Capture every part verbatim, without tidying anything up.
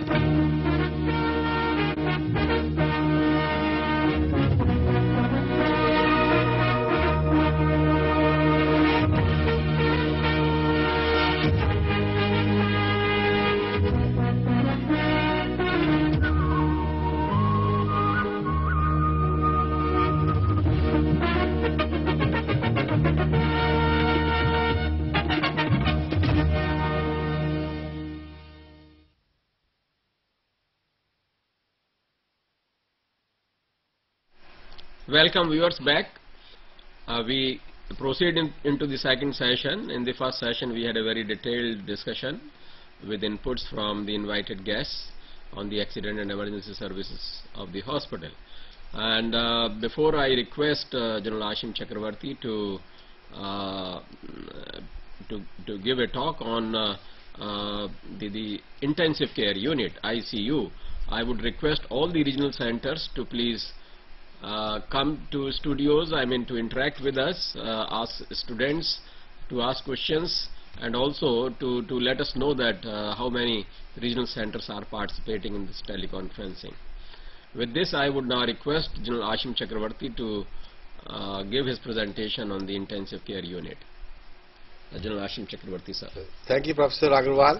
Welcome viewers back. Uh, we proceed in, into the second session. In the first session we had a very detailed discussion with inputs from the invited guests on the accident and emergency services of the hospital. And uh, before I request uh, General Ashim Chakravarti to, uh, to, to give a talk on uh, uh, the, the intensive care unit, I C U, I would request all the regional centers to please Uh, come to studios, I mean to interact with us, uh, ask students to ask questions, and also to, to let us know that uh, how many regional centers are participating in this teleconferencing. With this, I would now request General Ashim Chakravarti to uh, give his presentation on the intensive care unit. Uh, General Ashim Chakravarti, sir. Thank you, Professor Agarwal.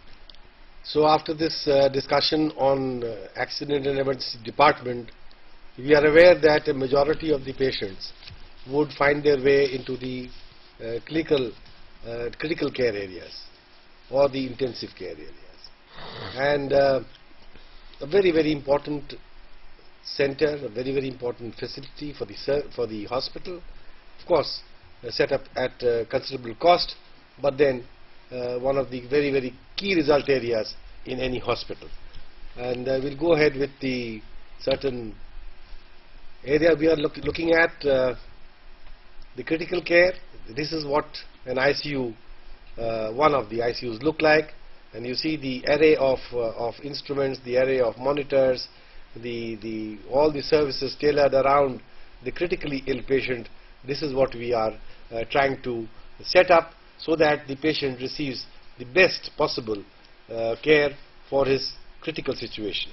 So after this uh, discussion on uh, accident and emergency department, we are aware that a majority of the patients would find their way into the uh, clinical, uh, critical care areas or the intensive care areas. And uh, a very, very important center, a very, very important facility for the, for the hospital, of course, uh, set up at uh, considerable cost, but then uh, one of the very, very key result areas in any hospital. And uh, we'll go ahead with the certain area we are look, looking at, uh, the critical care. This is what an I C U, uh, one of the I C Us look like, and you see the array of uh, of instruments, the array of monitors, the the all the services tailored around the critically ill patient. This is what we are uh, trying to set up so that the patient receives the best possible uh, care for his critical situation.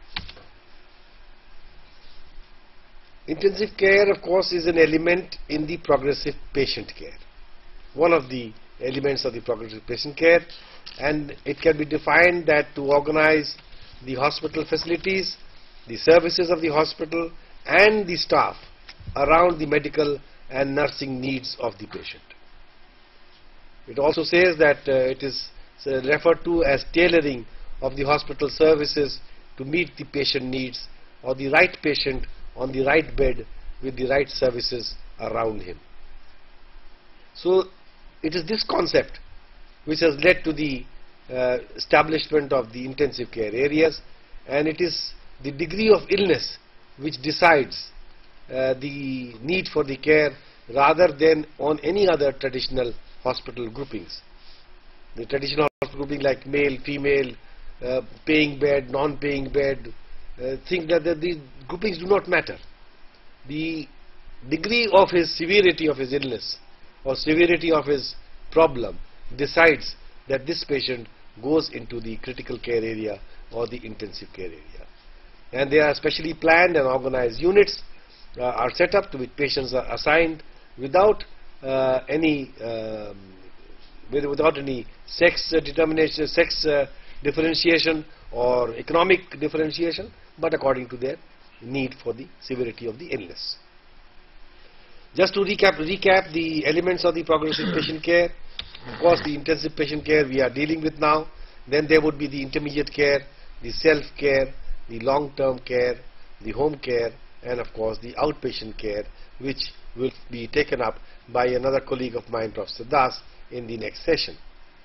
Intensive care, of course, is an element in the progressive patient care, one of the elements of the progressive patient care, and it can be defined that to organize the hospital facilities, the services of the hospital, and the staff around the medical and nursing needs of the patient. It also says that uh, it is uh, referred to as tailoring of the hospital services to meet the patient needs, or the right patient on the right bed with the right services around him. So it is this concept which has led to the uh, establishment of the intensive care areas, and it is the degree of illness which decides uh, the need for the care rather than on any other traditional hospital groupings. The traditional hospital grouping like male, female, uh, paying bed, non-paying bed, Uh, think that, that these groupings do not matter. The degree of his severity of his illness or severity of his problem decides that this patient goes into the critical care area or the intensive care area. And there are specially planned and organized units uh, are set up to which patients are assigned without uh, any um, with, without any sex uh, determination, sex uh, differentiation or economic differentiation, but according to their need for the severity of the illness. Just to recap, recap the elements of the progressive patient care. Of course, the intensive patient care we are dealing with now. Then there would be the intermediate care, the self-care, the long-term care, the home care, and of course the outpatient care, which will be taken up by another colleague of mine, Professor Das, in the next session.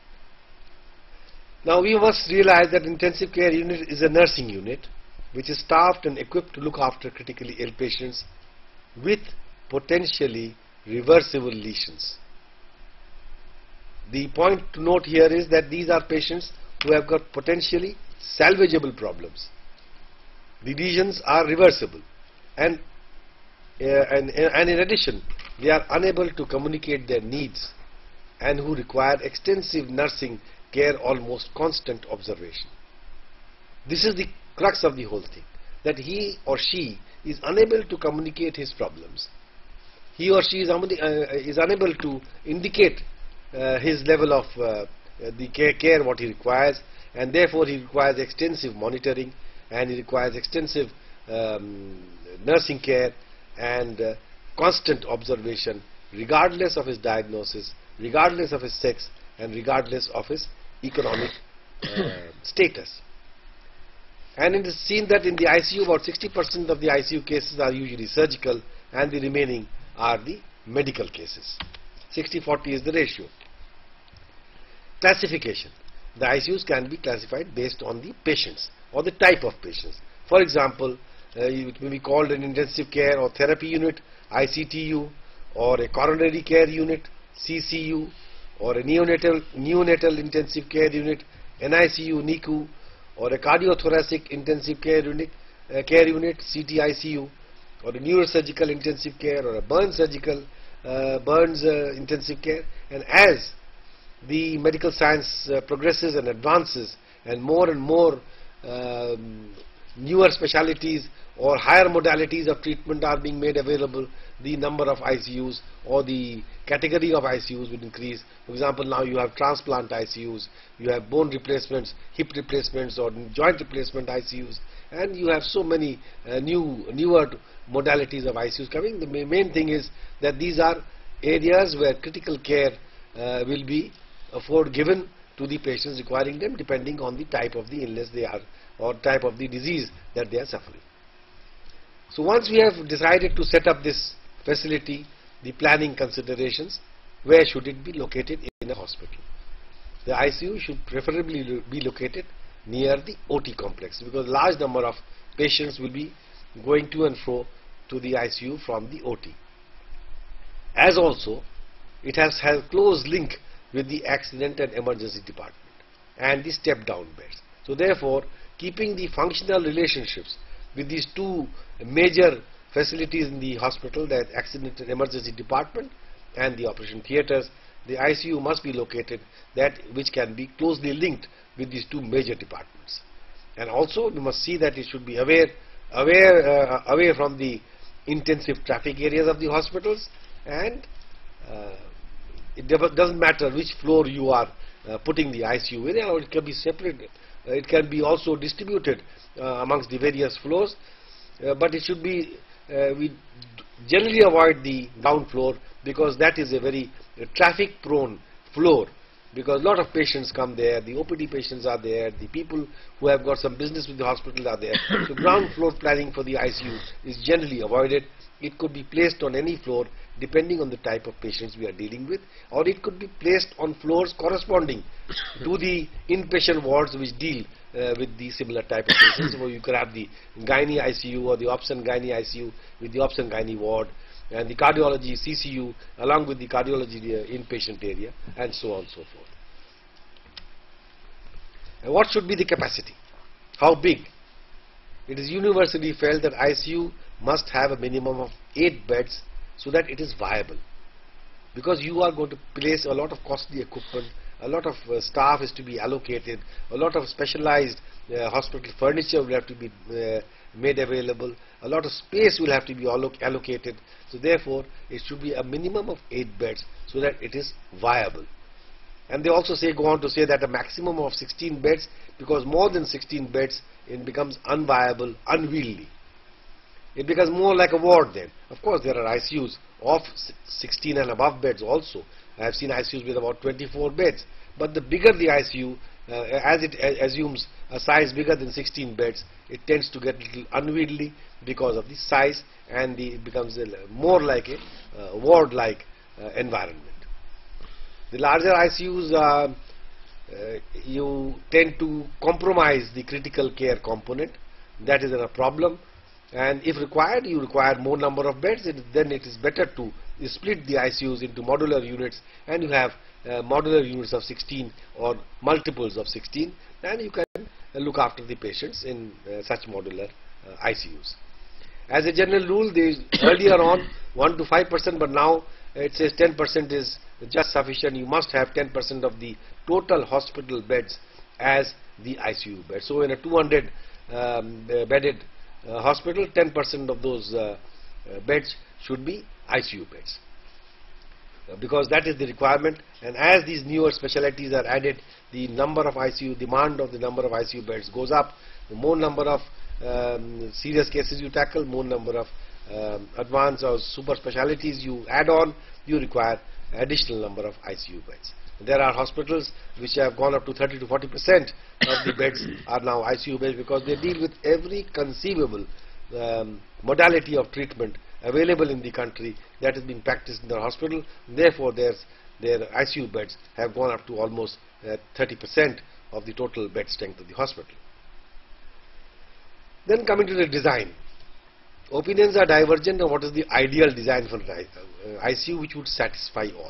Now we must realize that intensive care unit is a nursing unit which is staffed and equipped to look after critically ill patients with potentially reversible lesions. The point to note here is that these are patients who have got potentially salvageable problems. The lesions are reversible, and, uh, and, and in addition they are unable to communicate their needs and who require extensive nursing care, almost constant observation. This is the crux of the whole thing, that he or she is unable to communicate his problems. He or she is, uh, is unable to indicate uh, his level of uh, the care, care what he requires, and therefore he requires extensive monitoring, and he requires extensive um, nursing care and uh, constant observation, regardless of his diagnosis, regardless of his sex, and regardless of his economic uh, status. And it is seen that in the I C U, about sixty percent of the I C U cases are usually surgical, and the remaining are the medical cases. sixty forty is the ratio. Classification. The I C Us can be classified based on the patients or the type of patients. For example, uh, it may be called an intensive care or therapy unit, I C T U, or a coronary care unit, C C U, or a neonatal, neonatal intensive care unit, N I C U, N I C U, or a cardiothoracic intensive care unit, uh, care unit, C T I C U, or a neurosurgical intensive care, or a burn surgical, uh, burns uh, intensive care. And as the medical science uh, progresses and advances, and more and more um, newer specialities or higher modalities of treatment are being made available, the number of I C Us or the category of I C Us will increase. For example, now you have transplant I C Us, you have bone replacements, hip replacements, or joint replacement I C Us, and you have so many uh, new newer modalities of I C Us coming. The ma main thing is that these are areas where critical care uh, will be afford given to the patients requiring them, depending on the type of the illness they are or type of the disease that they are suffering. So once we have decided to set up this facility, the planning considerations, where should it be located in a hospital? The I C U should preferably lo be located near the O T complex, because large number of patients will be going to and fro to the I C U from the O T. As also, it has has close link with the accident and emergency department and the step down beds. So therefore, keeping the functional relationships with these two major facilities in the hospital, that accident and emergency department and the operation theatres, the I C U must be located that which can be closely linked with these two major departments. And also we must see that it should be aware, aware, uh, away from the intensive traffic areas of the hospitals, and uh, it doesn't matter which floor you are uh, putting the I C U in, or it can be separated. Uh, it can be also distributed uh, amongst the various floors, uh, but it should be, uh, we generally avoid the ground floor, because that is a very uh, traffic prone floor, because a lot of patients come there, the O P D patients are there, the people who have got some business with the hospital are there. So ground floor planning for the I C U is generally avoided. It could be placed on any floor depending on the type of patients we are dealing with, or it could be placed on floors corresponding to the inpatient wards which deal uh, with the similar type of patients. So you could have the gynae I C U or the obs and gynae I C U with the obs and gynae ward, and the cardiology C C U along with the cardiology uh, inpatient area, and so on and so forth. And what should be the capacity? How big? It is universally felt that I C U must have a minimum of eight beds so that it is viable, because you are going to place a lot of costly equipment, a lot of uh, staff is to be allocated, a lot of specialized uh, hospital furniture will have to be uh, made available, a lot of space will have to be alloc allocated. So therefore it should be a minimum of eight beds so that it is viable. And they also say, go on to say that a maximum of sixteen beds, because more than sixteen beds it becomes unviable, unwieldy. It becomes more like a ward then. Of course there are I C Us of sixteen and above beds also. I have seen I C Us with about twenty-four beds. But the bigger the I C U, uh, as it uh, assumes a size bigger than sixteen beds, it tends to get a little unwieldy because of the size, and the, it becomes a, more like a uh, ward-like uh, environment. The larger I C Us, uh, uh, you tend to compromise the critical care component. That is a problem. And if required, you require more number of beds, it, then it is better to split the I C Us into modular units, and you have uh, modular units of sixteen or multiples of sixteen, and you can uh, look after the patients in uh, such modular uh, I C Us. As a general rule, there is earlier on one to five percent, but now it says ten percent is just sufficient. You must have ten percent of the total hospital beds as the I C U beds. So in a two hundred um, uh, bedded uh, hospital, ten percent of those uh, uh, beds should be I C U beds. Uh, because that is the requirement, and as these newer specialties are added, the number of I C U, demand of the number of I C U beds goes up. The more number of um, serious cases you tackle, more number of um, advanced or super specialties you add on, you require additional number of I C U beds. There are hospitals which have gone up to thirty to forty percent of the beds are now I C U beds, because they deal with every conceivable um, modality of treatment available in the country that is being practiced in the hospital. Therefore, there's, their I C U beds have gone up to almost uh, thirty percent of the total bed strength of the hospital. Then coming to the design. Opinions are divergent on what is the ideal design for uh, I C U which would satisfy all.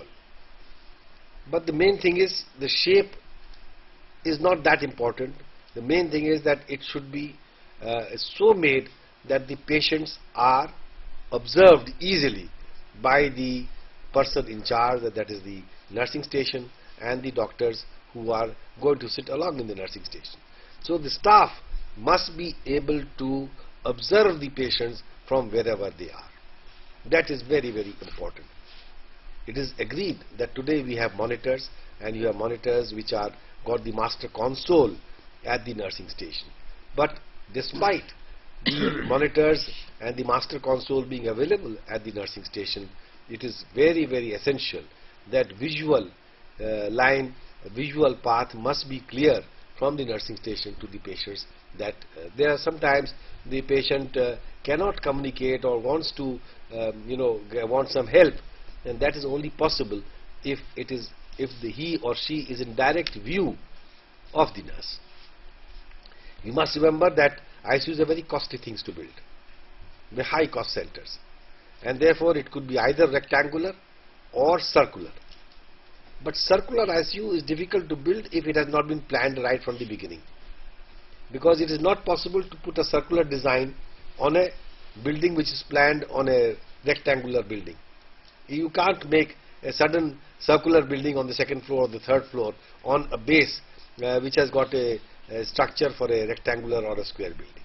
But the main thing is, the shape is not that important. The main thing is that it should be uh, so made that the patients are observed easily by the person in charge, that is the nursing station, and the doctors who are going to sit along in the nursing station. So the staff must be able to observe the patients from wherever they are. That is very, very important. It is agreed that today we have monitors, and you have monitors which are got the master console at the nursing station. But despite the monitors and the master console being available at the nursing station, it is very, very essential that visual uh, line, visual path must be clear from the nursing station to the patients, that uh, there are sometimes the patient uh, cannot communicate or wants to um, you know want some help, and that is only possible if it is if the he or she is in direct view of the nurse. You must remember that I C Us are very costly things to build. They're high cost centers, and therefore it could be either rectangular or circular. But circular I C U is difficult to build if it has not been planned right from the beginning, because it is not possible to put a circular design on a building which is planned on a rectangular building. You can't make a sudden circular building on the second floor or the third floor on a base uh, which has got a, a structure for a rectangular or a square building.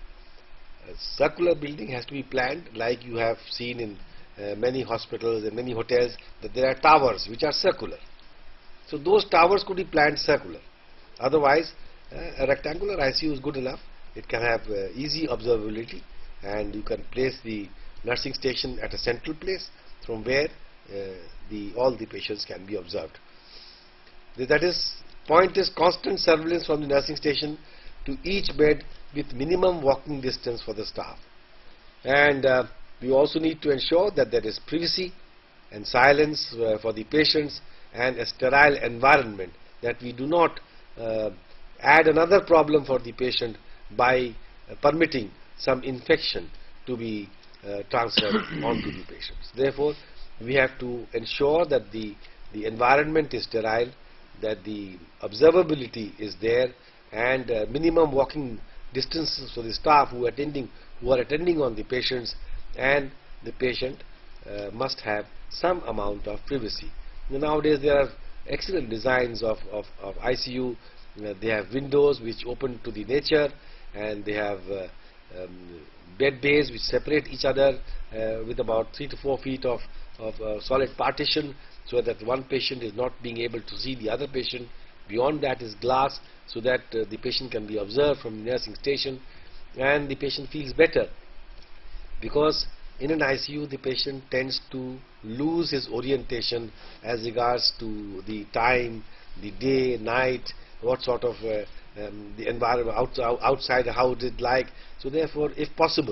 A circular building has to be planned like you have seen in uh, many hospitals and many hotels, that there are towers which are circular. So those towers could be planned circular. Otherwise, uh, a rectangular I C U is good enough. It can have uh, easy observability, and you can place the nursing station at a central place from where uh, the all the patients can be observed. That is, point is constant surveillance from the nursing station to each bed with minimum walking distance for the staff. And uh, we also need to ensure that there is privacy and silence uh, for the patients, and a sterile environment, that we do not uh, add another problem for the patient by uh, permitting some infection to be uh, transferred onto the patients. Therefore, we have to ensure that the, the environment is sterile, that the observability is there, and uh, minimum walking distances for the staff who are attending, who are attending on the patients, and the patient uh, must have some amount of privacy. Nowadays there are excellent designs of, of, of I C U. Uh, they have windows which open to the nature, and they have uh, um, bed bays which separate each other uh, with about three to four feet of, of uh, solid partition, so that one patient is not being able to see the other patient. Beyond that is glass, so that uh, the patient can be observed from the nursing station, and the patient feels better, because in an I C U the patient tends to lose his orientation as regards to the time, the day, night, what sort of uh, um, the environment out, outside, how it is like. So therefore, if possible.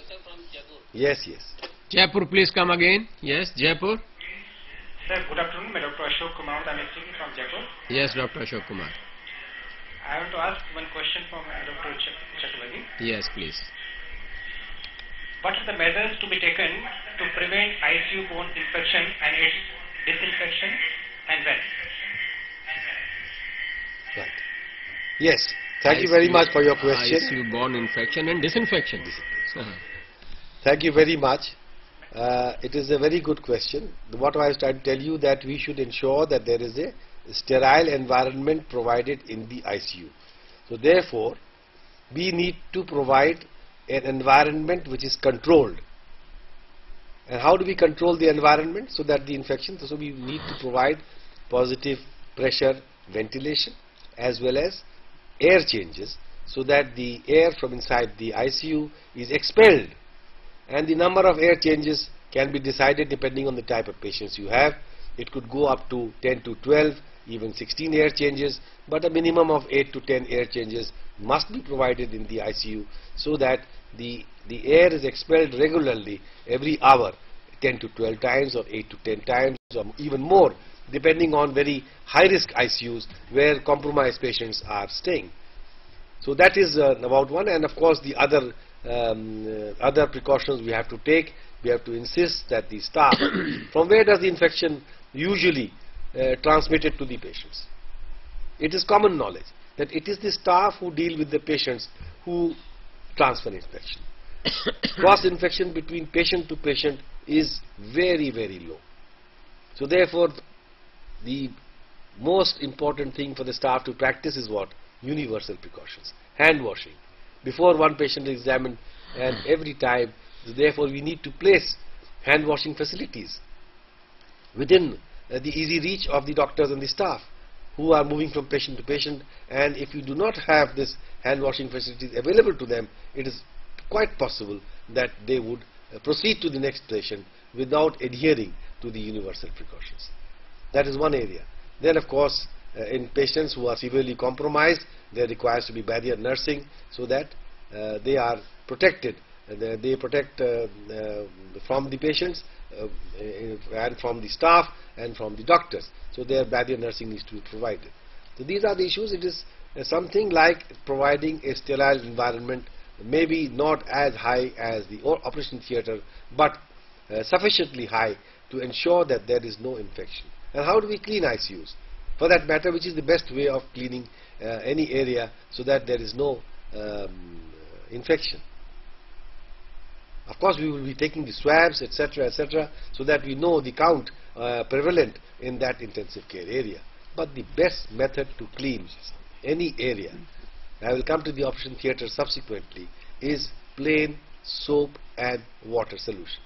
Yes, yes. Jaipur, please come again. Yes, Jaipur. Sir, good afternoon. I'm Doctor Ashok Kumar. I'm speaking from Jaipur. Yes, Doctor Ashok Kumar. I want to ask one question from uh, Doctor Ch Chakravarti. Yes, please. What are the measures to be taken to prevent I C U-borne infection and its disinfection, and when? Right. Yes. Thank you very much for your question. I C U-borne infection and disinfection. Thank you very much. Uh, it is a very good question. What I was trying to tell you, that we should ensure that there is a sterile environment provided in the I C U. So therefore, we need to provide an environment which is controlled. And how do we control the environment so that the infection, so we need to provide positive pressure ventilation as well as air changes so that the air from inside the I C U is expelled, and the number of air changes can be decided depending on the type of patients you have. It could go up to ten to twelve, even sixteen air changes, but a minimum of eight to ten air changes must be provided in the I C U so that the, the air is expelled regularly every hour, ten to twelve times or eight to ten times or even more, depending on very high risk I C Us where compromised patients are staying. So that is uh, about one, and of course the other um, uh, other precautions we have to take. We have to insist that the staff, from where does the infection usually uh, transmitted to the patients? It is common knowledge that it is the staff who deal with the patients who transfer infection. Cross infection between patient to patient is very very low. So therefore the most important thing for the staff to practice is what? Universal precautions. Hand washing before one patient is examined, and every time. So therefore we need to place hand washing facilities within uh, the easy reach of the doctors and the staff who are moving from patient to patient, and if you do not have this hand washing facilities available to them, it is quite possible that they would uh, proceed to the next patient without adhering to the universal precautions. That is one area. Then of course uh, in patients who are severely compromised, there requires to be barrier nursing so that uh, they are protected. They, they protect uh, uh, from the patients uh, and from the staff and from the doctors. So their barrier nursing needs to be provided. So these are the issues. It is uh, something like providing a sterile environment, maybe not as high as the operation theatre, but uh, sufficiently high to ensure that there is no infection. And how do we clean I C Us? For that matter, which is the best way of cleaning uh, any area so that there is no um, infection? Of course, we will be taking the swabs, et cetera, et cetera, so that we know the count uh, prevalent in that intensive care area. But the best method to clean any area, I will come to the operation theatre subsequently, is plain soap and water solution.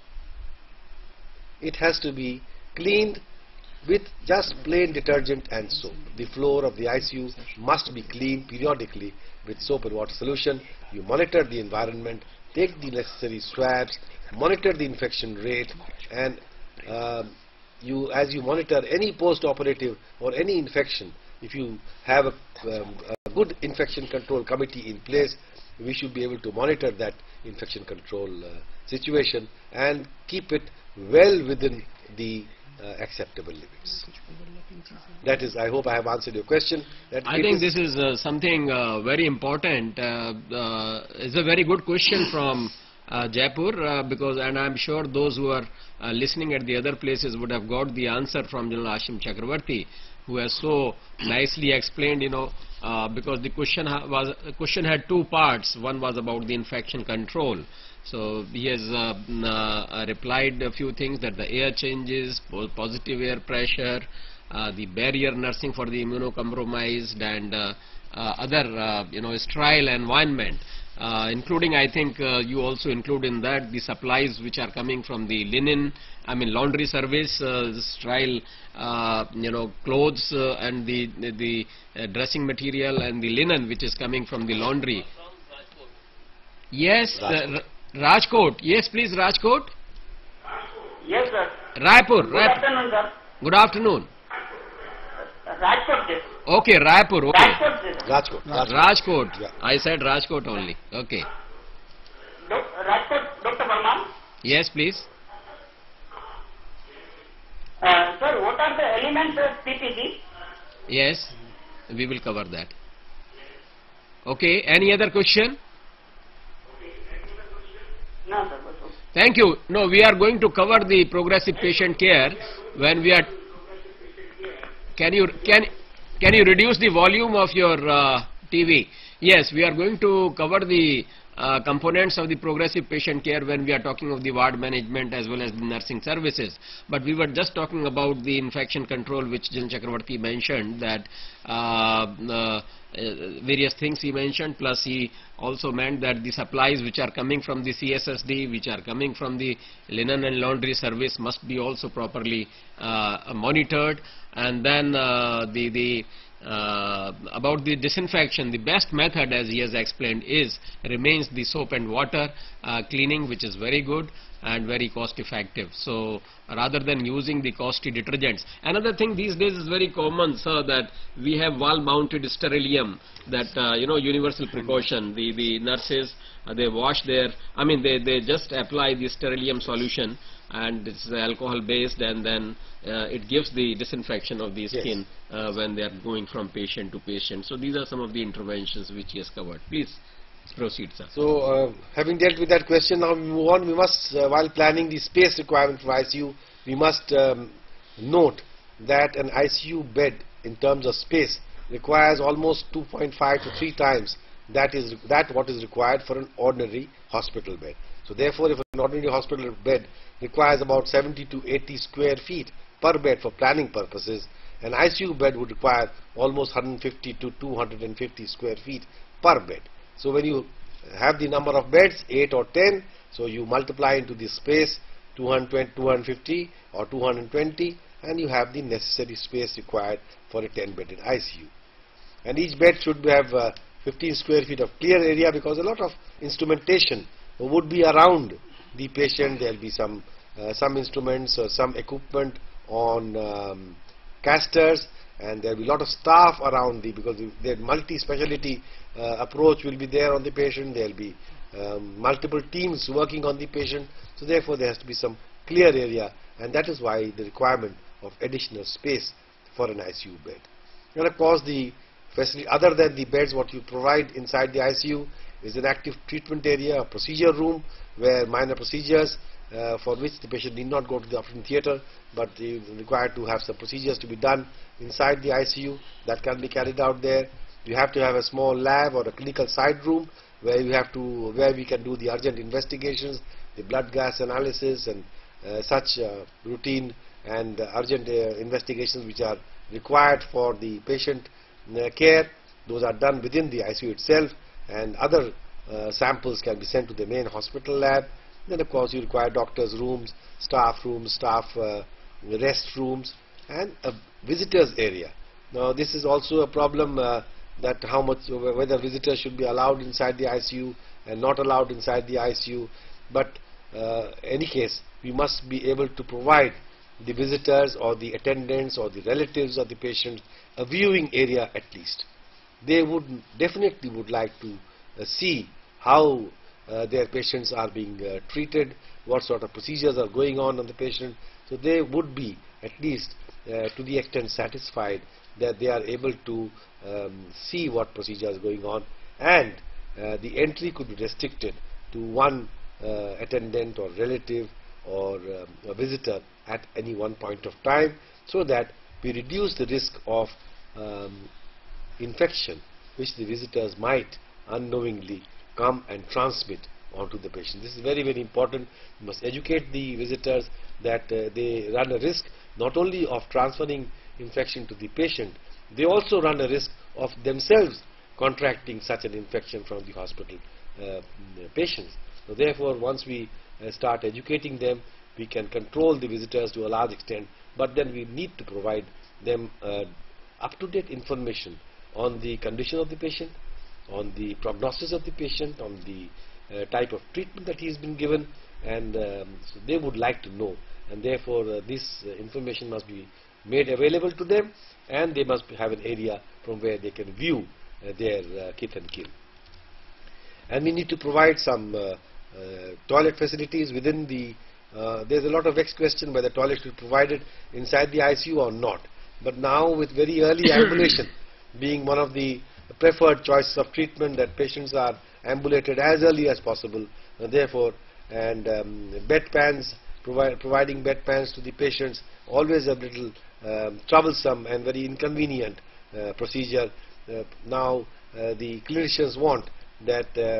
It has to be cleaned with just plain detergent and soap. The floor of the I C U must be cleaned periodically with soap and water solution. You monitor the environment, take the necessary swabs, monitor the infection rate, and uh, you, as you monitor any post-operative or any infection, if you have a, um, a good infection control committee in place, we should be able to monitor that infection control uh, situation and keep it well within the uh, acceptable limits. That is, I hope I have answered your question. That I think this is uh, something uh, very important. Uh, uh, it's a very good question from uh, Jaipur, uh, because, and I'm sure those who are uh, listening at the other places would have got the answer from General Ashim Chakravarti, who has so nicely explained, you know, uh, because the question ha was the question had two parts. One was about the infection control. So he has uh, uh, replied a few things, that the air changes, positive air pressure, uh, the barrier nursing for the immunocompromised, and uh, uh, other uh, you know sterile environment, uh, including, I think uh, you also include in that the supplies which are coming from the linen, I mean laundry service, uh, sterile uh, you know clothes uh, and the the, the uh, dressing material and the linen which is coming from the laundry. Yes. Uh, Rajkot. Yes, please, Rajkot. Yes, sir. Raipur. Good Raipur. afternoon, sir. Good afternoon. Rajkot, this. Okay, Raipur. Okay. Rajkot, this. Rajkot. Rajkot. Rajkot. Yeah. I said Rajkot only. Okay. Do Rajkot, Doctor Verma. Yes, please. Uh, sir, what are the elements of P P G? Yes, we will cover that. Okay. Any other question? No, sir. That's all. Thank you. No, we are going to cover the progressive patient care when we are. Can you can can you reduce the volume of your uh, T V? Yes, we are going to cover the uh, components of the progressive patient care when we are talking of the ward management as well as the nursing services. But we were just talking about the infection control, which Jan Chakravarti mentioned, that uh, uh, various things he mentioned, plus he also meant that the supplies which are coming from the C S S D, which are coming from the linen and laundry service, must be also properly uh, monitored. And then uh, the the uh, about the disinfection, the best method, as he has explained, is remains the soap and water uh, cleaning, which is very good and very cost effective. So rather than using the costly detergents. Another thing these days is very common, sir, that we have wall mounted sterilium, that uh, you know, universal precaution. The the nurses, uh, they wash their, I mean they, they just apply the sterilium solution, and it's alcohol based, and then uh, it gives the disinfection of the skin Yes. uh, when they are going from patient to patient. So these are some of the interventions which he has covered. Please proceed, sir. So, uh, having dealt with that question, now we move on. We must, uh, while planning the space requirement for I C U, we must um, note that an I C U bed, in terms of space, requires almost two point five to three times that is that what is required for an ordinary hospital bed. So, therefore, if an ordinary hospital bed requires about seventy to eighty square feet per bed for planning purposes, an I C U bed would require almost one hundred fifty to two hundred fifty square feet per bed. So when you have the number of beds, eight or ten, so you multiply into the space two hundred twenty, two hundred fifty or two hundred twenty, and you have the necessary space required for a ten bedded I C U. And each bed should have uh, fifteen square feet of clear area, because a lot of instrumentation would be around the patient. There will be some uh, some instruments or some equipment on um, casters, and there will be a lot of staff around the, because the multi-speciality uh, approach will be there on the patient. There will be um, multiple teams working on the patient, so therefore there has to be some clear area, and that is why the requirement of additional space for an I C U bed. And of course, the facility other than the beds, what you provide inside the I C U is an active treatment area, a procedure room where minor procedures uh, for which the patient need not go to the operating theatre, but they are required to have some procedures to be done inside the I C U, that can be carried out there. You have to have a small lab or a clinical side room where you have to where we can do the urgent investigations, the blood gas analysis, and uh, such uh, routine and uh, urgent uh, investigations which are required for the patient uh, care. Those are done within the I C U itself, and other uh, samples can be sent to the main hospital lab. Then of course you require doctors' rooms, staff rooms, staff uh, rest rooms, and a visitors area. Now this is also a problem, uh, that how much, whether visitors should be allowed inside the I C U and not allowed inside the I C U. But uh, any case, we must be able to provide the visitors or the attendants or the relatives of the patients a viewing area at least. They would definitely would like to uh, see how uh, their patients are being uh, treated, what sort of procedures are going on on the patient. So they would be at least uh, to the extent satisfied that they are able to um, see what procedure is going on, and uh, the entry could be restricted to one uh, attendant or relative or um, a visitor at any one point of time, so that we reduce the risk of um, infection which the visitors might unknowingly come and transmit onto the patient. This is very, very important. We must educate the visitors that uh, they run a risk not only of transferring infection to the patient, they also run a risk of themselves contracting such an infection from the hospital uh, patients. So therefore, once we uh, start educating them, we can control the visitors to a large extent, but then we need to provide them uh, up-to-date information on the condition of the patient, on the prognosis of the patient, on the uh, type of treatment that he has been given, and um, so they would like to know, and therefore uh, this uh, information must be made available to them, and they must have an area from where they can view uh, their uh, kith and kin. And we need to provide some uh, uh, toilet facilities within the uh, there's a lot of vexed question whether toilets should be provided inside the I C U or not. But now, with very early ambulation being one of the preferred choices of treatment, that patients are ambulated as early as possible, uh, therefore, and um, bedpans, provi providing bedpans to the patients, always a little um, troublesome and very inconvenient uh, procedure. Uh, now uh, the clinicians want that uh,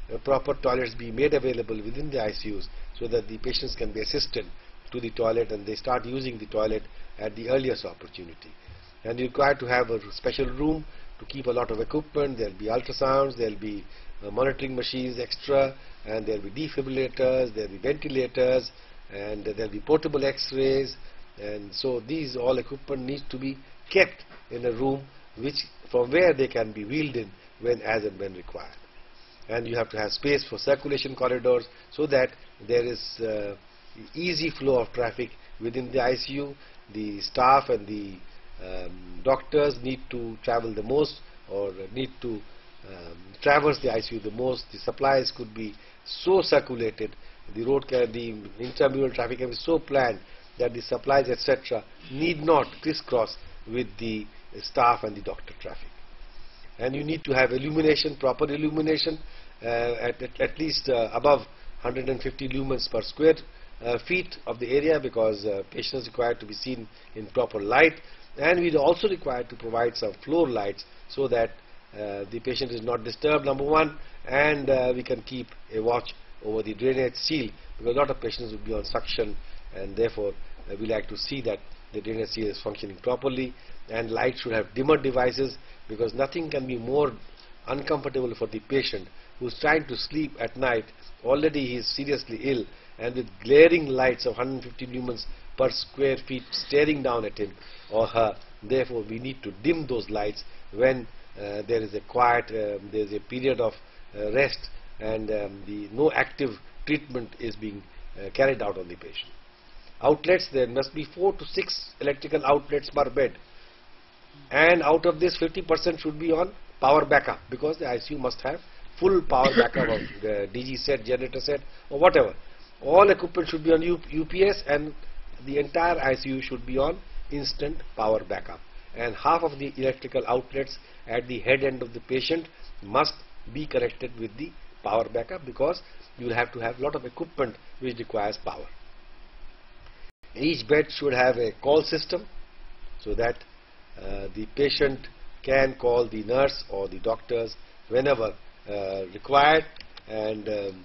uh, proper toilets be made available within the I C Us so that the patients can be assisted to the toilet and they start using the toilet at the earliest opportunity. And you require to have a special room to keep a lot of equipment. There will be ultrasounds, there will be uh, monitoring machines extra, and there will be defibrillators, there will be ventilators, and uh, there will be portable x-rays. And so these all equipment needs to be kept in a room which from where they can be wheeled in when as and when required. And you have to have space for circulation corridors so that there is uh, easy flow of traffic within the I C U. The staff and the um, doctors need to travel the most, or need to um, traverse the I C U the most. The supplies could be so circulated, the road can, the intramural traffic can be so planned that the supplies et cetera need not crisscross with the staff and the doctor traffic. And you need to have illumination, proper illumination, uh, at, at, at least uh, above one hundred fifty lumens per square uh, feet of the area, because uh, patients required to be seen in proper light. And we also required to provide some floor lights so that uh, the patient is not disturbed, number one, and uh, we can keep a watch over the drainage seal, because a lot of patients will be on suction, and therefore uh, we like to see that the drainage seal is functioning properly. And light should have dimmer devices, because nothing can be more uncomfortable for the patient who is trying to sleep at night. Already he is seriously ill, and with glaring lights of one hundred fifty lumens per square feet staring down at him or her. Therefore we need to dim those lights when uh, there is a quiet, uh, there is a period of uh, rest, and um, the no active treatment is being uh, carried out on the patient. Outlets, there must be four to six electrical outlets per bed, and out of this fifty percent should be on power backup, because the I C U must have full power backup of the D G set, generator set, or whatever. All equipment should be on U P S, and the entire I C U should be on instant power backup. And half of the electrical outlets at the head end of the patient must be connected with the power backup, because you will have to have a lot of equipment which requires power. Each bed should have a call system so that uh, the patient can call the nurse or the doctors whenever uh, required. And um,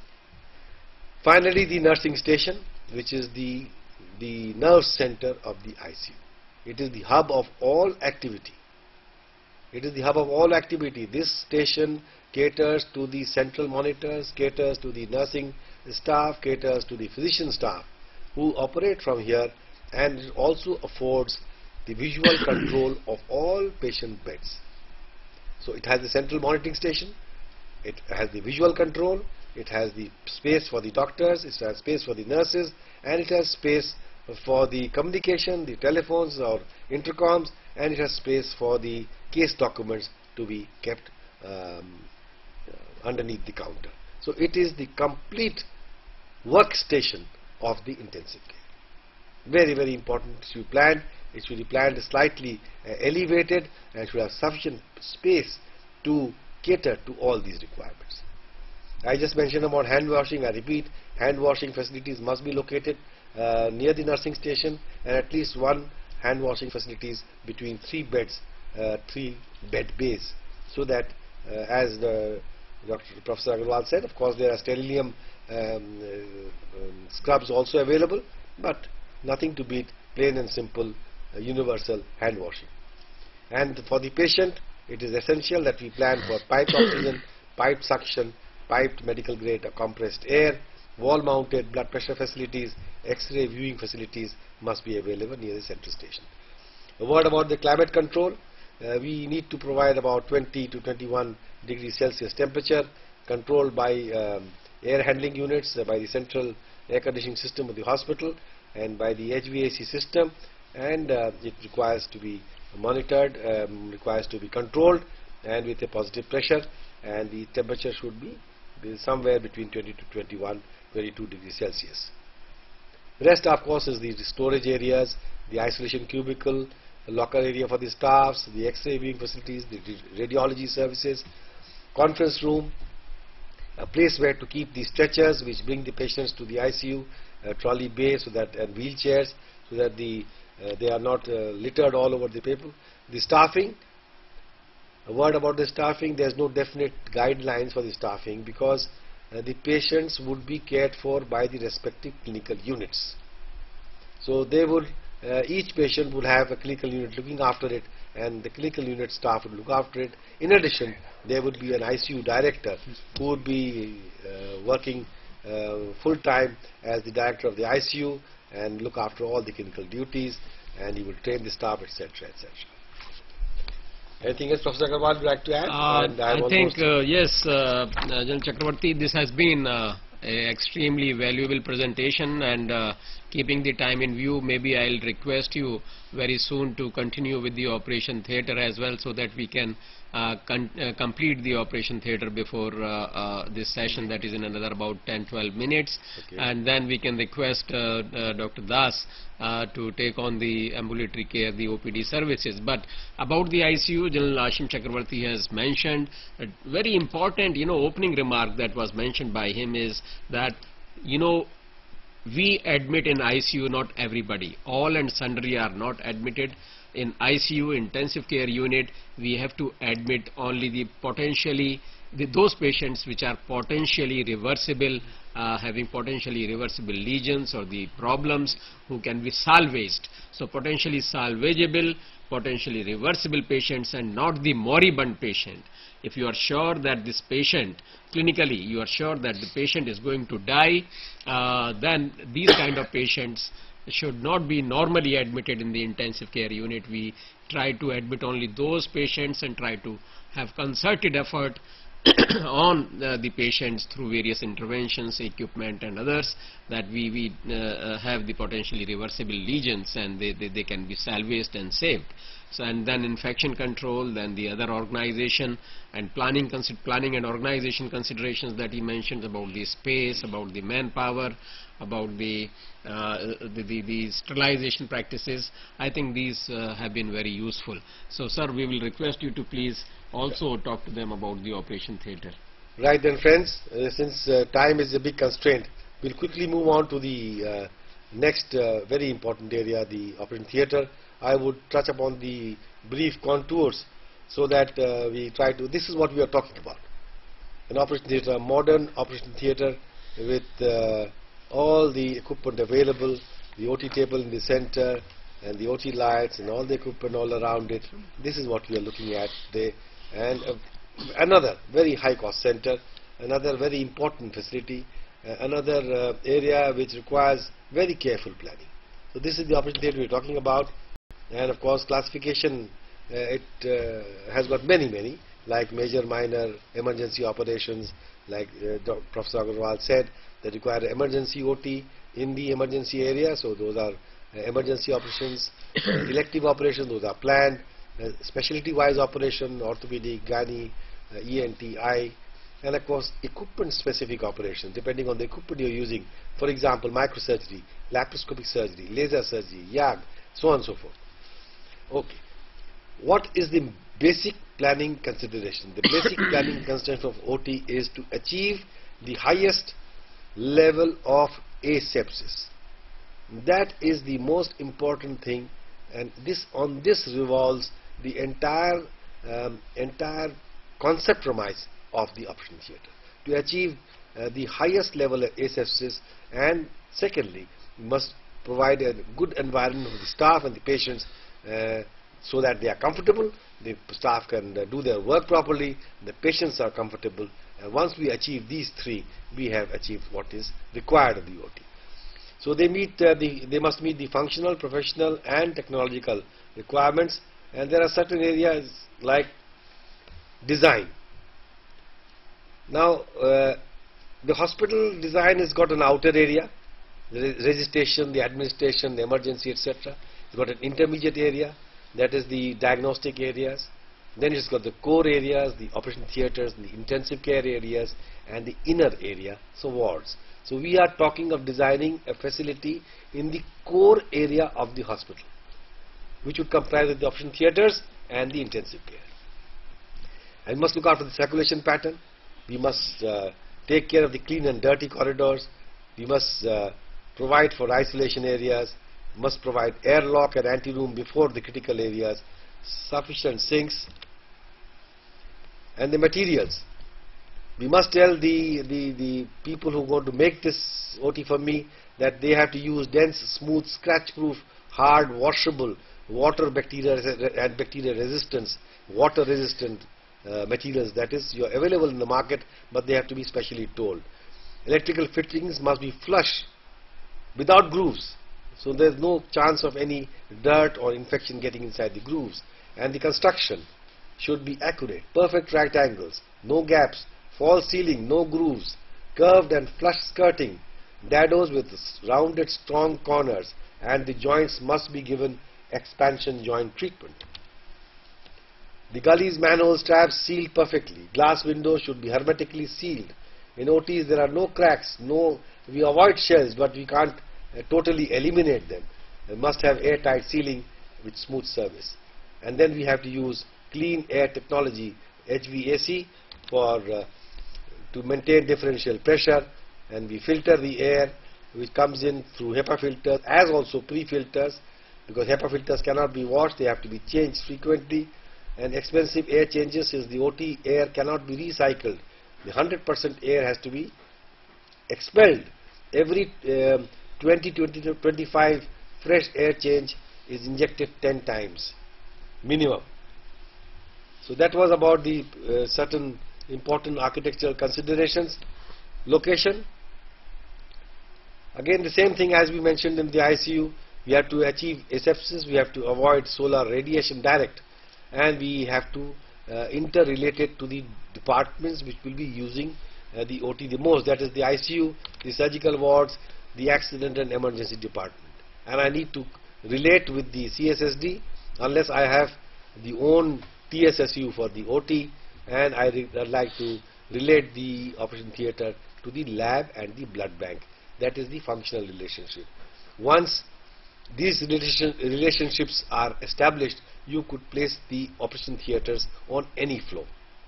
finally, the nursing station, which is the the nerve center of the I C U. It is the hub of all activity. It is the hub of all activity. This station caters to the central monitors, caters to the nursing staff, caters to the physician staff who operate from here, and it also affords the visual control of all patient beds. So it has the central monitoring station, it has the visual control, it has the space for the doctors, it has space for the nurses, and it has space for the communication, the telephones or intercoms, and it has space for the case documents to be kept um, underneath the counter. So it is the complete workstation of the intensive care. Very, very important. It should be planned. It should be planned slightly uh, elevated, and should have sufficient space to cater to all these requirements. I just mentioned about hand washing. I repeat, hand washing facilities must be located uh, near the nursing station, and at least one hand washing facilities between three beds, uh, three bed bays, so that uh, as the Doctor Professor Agarwal said, of course there are sterilium um, uh, um, scrubs also available, but nothing to beat plain and simple uh, universal hand washing. And for the patient, it is essential that we plan for piped oxygen, piped suction, piped medical grade or compressed air, wall mounted blood pressure facilities, X-ray viewing facilities must be available near the central station. A word about the climate control. Uh, we need to provide about twenty to twenty-one degrees Celsius temperature, controlled by um, air handling units, uh, by the central air conditioning system of the hospital, and by the H V A C system, and uh, it requires to be monitored, um, requires to be controlled, and with a positive pressure, and the temperature should be somewhere between twenty to twenty-one, twenty-two degrees Celsius. The rest, of course, is the storage areas, the isolation cubicle, the locker area for the staffs, the X-ray viewing facilities, the radiology services, conference room, a place where to keep the stretchers which bring the patients to the I C U, a trolley bay, so that, and wheelchairs, so that the uh, they are not uh, littered all over the people. The staffing, A word about the staffing: there's no definite guidelines for the staffing because uh, the patients would be cared for by the respective clinical units. So they would, uh, each patient would have a clinical unit looking after it, and the clinical unit staff would look after it. In addition, there would be an I C U director who would be uh, working uh, full time as the director of the I C U and look after all the clinical duties, and he will train the staff, et cetera, et cetera. Anything else, Professor Agarwal, would you like to add? Uh, And I think, uh, yes, uh, uh, General Chakravarti, this has been uh, a extremely valuable presentation, and uh, keeping the time in view, maybe I'll request you very soon to continue with the Operation Theatre as well, so that we can uh, con uh, complete the Operation Theatre before uh, uh, this session, that is in another about ten to twelve minutes. Okay. And then we can request uh, uh, Doctor Das uh, to take on the ambulatory care, the O P D services. But about the I C U, General Ashim Chakravarti has mentioned a very important, you know, opening remark that was mentioned by him is that, you know, we admit in I C U not everybody. All and sundry are not admitted. In I C U, intensive care unit, we have to admit only the potentially, the, those patients which are potentially reversible, uh, having potentially reversible lesions or the problems who can be salvaged. So potentially salvageable, potentially reversible patients, and not the moribund patient. If you are sure that this patient, clinically you are sure that the patient is going to die, uh, then these kind of patients should not be normally admitted in the intensive care unit. We try to admit only those patients and try to have concerted effort on uh, the patients through various interventions, equipment and others, that we, we uh, have the potentially reversible lesions and they, they, they can be salvaged and saved. So, and then infection control, then the other organization and planning, planning and organization considerations that he mentioned about the space, about the manpower, about the, uh, the, the, the sterilization practices. I think these uh, have been very useful. So, sir, we will request you to please also talk to them about the Operation Theatre. Right then, friends, uh, since uh, time is a big constraint, we'll quickly move on to the uh, next uh, very important area, the Operation Theatre. I would touch upon the brief contours so that uh, we try to, this is what we are talking about. An Operation Theatre, a modern Operation Theatre with uh, all the equipment available, the O T table in the center and the O T lights and all the equipment all around it. This is what we are looking at today. And uh, another very high cost center, another very important facility, uh, another uh, area which requires very careful planning. So this is the Operation Theatre we are talking about. And of course classification, uh, it uh, has got many many, like major, minor, emergency operations, like uh, Professor Agarwal said, that require emergency O T in the emergency area, so those are uh, emergency operations. uh, elective operations, those are planned. Uh, specialty wise operation, orthopedic, gynae, uh, E N T, eye, and of course equipment specific operations depending on the equipment you're using. For example, microsurgery, laparoscopic surgery, laser surgery, Y A G, so on and so forth. Okay, what is the basic planning consideration? The basic planning consideration of O T is to achieve the highest level of asepsis. That is the most important thing, and this on this revolves the entire um, entire concept premise of the Operation Theatre, to achieve uh, the highest level of asepsis. And secondly, we must provide a good environment for the staff and the patients, uh, so that they are comfortable, the staff can uh, do their work properly, the patients are comfortable. And once we achieve these three, we have achieved what is required of the O T. So they meet uh, the they must meet the functional, professional and technological requirements, and there are certain areas like design. Now uh, the hospital design has got an outer area, the registration, the administration, the emergency, et cetera. It's got an intermediate area, that is the diagnostic areas. Then it's got the core areas, the operation theatres, the intensive care areas, and the inner area, so wards. So we are talking of designing a facility in the core area of the hospital, which would comprise of the operation theatres and the intensive care. And we must look after the circulation pattern. We must uh, take care of the clean and dirty corridors. We must uh, provide for isolation areas. We must provide airlock and anteroom before the critical areas, sufficient sinks, And the materials. We must tell the, the, the people who are going to make this O T for me that they have to use dense, smooth, scratch-proof, hard, washable, water bacteria and bacteria resistance, water resistant uh, materials, that is, you are available in the market, but they have to be specially told. Electrical fittings must be flush without grooves, so there is no chance of any dirt or infection getting inside the grooves. And the construction should be accurate, perfect right angles, no gaps, false ceiling, no grooves, curved and flush skirting, dados with rounded strong corners, and the joints must be given expansion joint treatment. The gullies, manholes, traps sealed perfectly. Glass windows should be hermetically sealed. In O Ts there are no cracks, no, we avoid shells, but we can't uh, totally eliminate them. We must have airtight sealing with smooth service. And then we have to use clean air technology, H V A C, for uh, to maintain differential pressure, and we filter the air which comes in through HEPA filters as also pre-filters, because HEPA filters cannot be washed, they have to be changed frequently. And expensive air changes is the O T air cannot be recycled. The one hundred percent air has to be expelled. Every um, twenty to twenty-five fresh air change is injected ten times minimum. So that was about the uh, certain important architectural considerations. Location, again the same thing as we mentioned in the I C U. We have to achieve asepsis, we have to avoid solar radiation direct, and we have to uh, interrelate it to the departments which will be using uh, the O T the most, that is the I C U, the surgical wards, the accident and emergency department. And I need to relate with the C S S D unless I have the own T S S U for the O T, and I would like to relate the operation theatre to the lab and the blood bank. That is the functional relationship. Once these relation, relationships are established, you could place the operation theatres on any floor.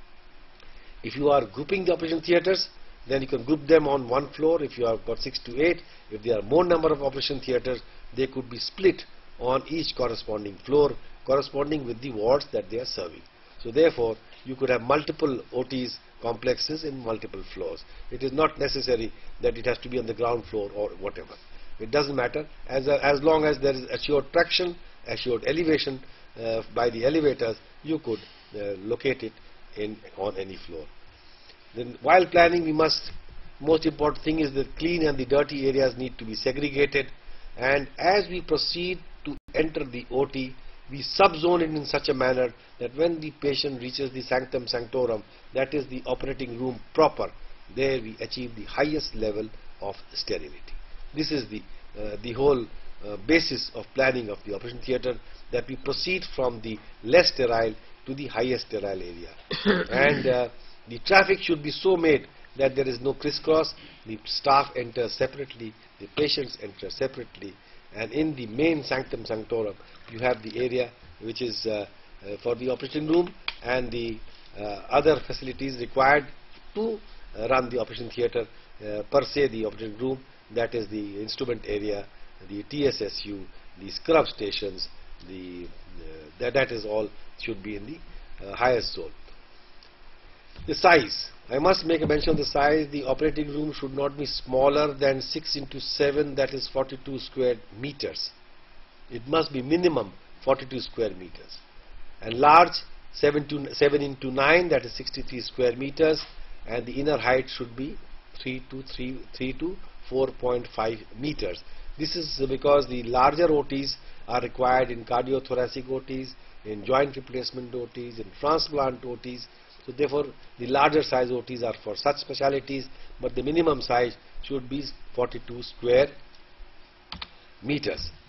If you are grouping the operation theatres, then you can group them on one floor. If you have got six to eight, if there are more number of operation theatres, they could be split on each corresponding floor, corresponding with the wards that they are serving. So therefore, you could have multiple O Ts complexes in multiple floors. It is not necessary that it has to be on the ground floor or whatever. It doesn't matter, as, a, as long as there is assured traction, assured elevation uh, by the elevators, you could uh, locate it in on any floor. Then while planning, we must, most important thing is the clean and the dirty areas need to be segregated, and as we proceed to enter the O T, we subzone it in such a manner that when the patient reaches the sanctum sanctorum, that is the operating room proper, there we achieve the highest level of sterility. This is the, uh, the whole uh, basis of planning of the operation theatre, that we proceed from the less sterile to the highest sterile area. And uh, the traffic should be so made that there is no crisscross, the staff enters separately, the patients enter separately, and in the main sanctum sanctorum you have the area which is uh, uh, for the operating room and the uh, other facilities required to uh, run the operation theatre, uh, per se the operating room, that is the instrument area, the T S S U, the scrub stations, the uh, that, that is all should be in the uh, highest zone. The size, I must make a mention of the size. The operating room should not be smaller than six into seven, that is forty-two square meters. It must be minimum forty-two square meters, and large seven into nine, that is sixty-three square meters, and the inner height should be three to four point five meters. This is because the larger O Ts are required in cardiothoracic O Ts, in joint replacement O Ts, in transplant O Ts. So therefore, the larger size O Ts are for such specialities, but the minimum size should be forty-two square meters.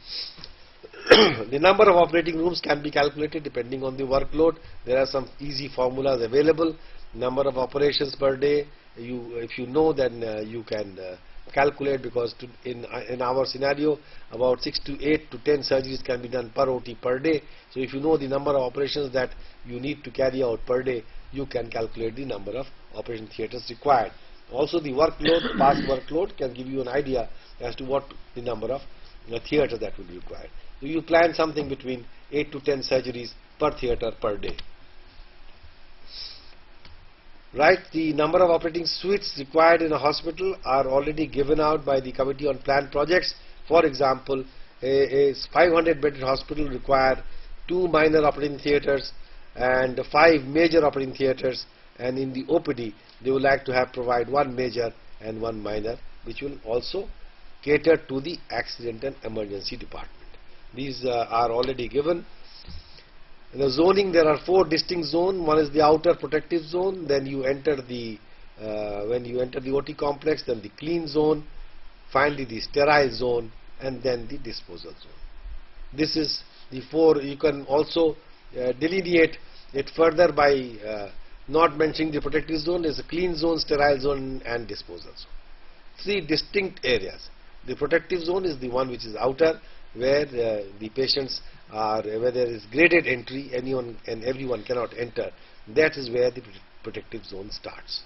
The number of operating rooms can be calculated depending on the workload. There are some easy formulas available. Number of operations per day, you, if you know, then uh, you can uh, calculate, because to, in, uh, in our scenario about six to eight to ten surgeries can be done per O T per day. So if you know the number of operations that you need to carry out per day, you can calculate the number of operation theatres required. Also the workload, past workload can give you an idea as to what the number of uh, theatre that would be required. So you plan something between eight to ten surgeries per theatre per day. Right, the number of operating suites required in a hospital are already given out by the Committee on Planned Projects. For example, a, a five hundred bedded hospital require two minor operating theatres and five major operating theatres, and in the O P D they would like to have provide one major and one minor, which will also cater to the accident and emergency department. These uh, are already given. In the zoning, there are four distinct zones. One is the outer protective zone. Then you enter the uh, when you enter the O T complex, then the clean zone, finally the sterile zone, and then the disposal zone. This is the four. You can also uh, delineate it further by uh, not mentioning the protective zone. There is a clean zone, sterile zone, and disposal zone. Three distinct areas. The protective zone is the one which is outer, where uh, the patients are, where there is graded entry, anyone and everyone cannot enter. That is where the protective zone starts.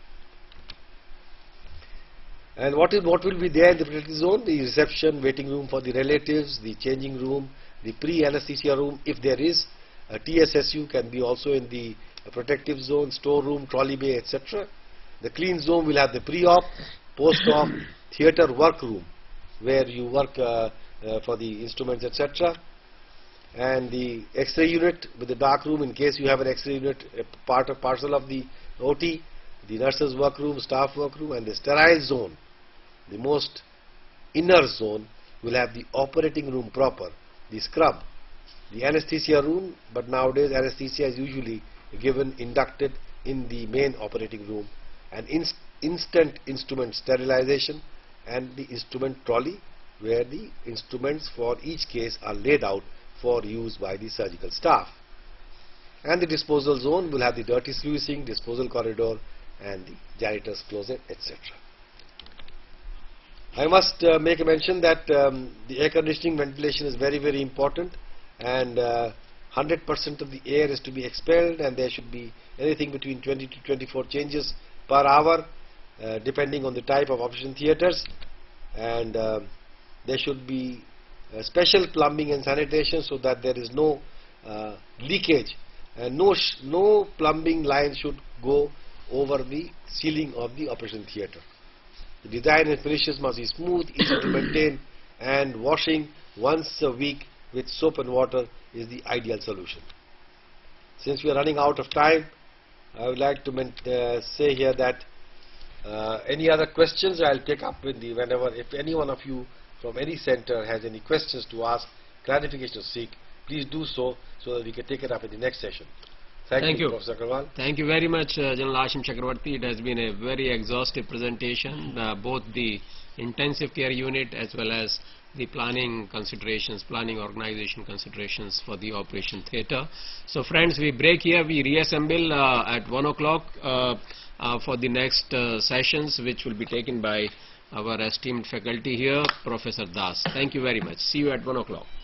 And what is what will be there in the protective zone? The reception, waiting room for the relatives, the changing room, the pre-anesthesia room, if there is. A T S S U can be also in the uh, protective zone, storeroom, trolley bay, et cetera. The clean zone will have the pre-op, post-op, theatre workroom, where you work uh, uh, for the instruments, et cetera. And the X-ray unit with the dark room, in case you have an X-ray unit, a part of parcel of the O T, the nurses workroom, staff workroom, and the sterile zone, the most inner zone, will have the operating room proper, the scrub, the anesthesia room, but nowadays anesthesia is usually given inducted in the main operating room, and inst instant instrument sterilization, and the instrument trolley, where the instruments for each case are laid out for use by the surgical staff. And the disposal zone will have the dirty sluicing, disposal corridor, and the janitor's closet, et cetera. I must uh, make a mention that um, the air conditioning ventilation is very, very important, and uh, one hundred percent of the air is to be expelled, and there should be anything between twenty to twenty-four changes per hour, uh, depending on the type of operation theatres, and uh, there should be uh, special plumbing and sanitation so that there is no uh, leakage, and no sh no plumbing line should go over the ceiling of the operation theatre. The design and finishes must be smooth, easy to maintain, and washing once a week with soap and water is the ideal solution. Since we are running out of time, I would like to uh, say here that uh, any other questions I'll take up with the whenever, if any one of you from any center has any questions to ask, clarification to seek, please do so, so that we can take it up in the next session. Thank, Thank you, you, Professor Agarwal. Thank you very much, uh, General Ashim Chakravarti. It has been a very exhaustive presentation, uh, both the intensive care unit as well as the planning considerations, planning organization considerations for the operation theatre. So friends, we break here, we reassemble uh, at one o'clock uh, uh, for the next uh, sessions, which will be taken by our esteemed faculty here, Professor Das. Thank you very much. See you at one o'clock.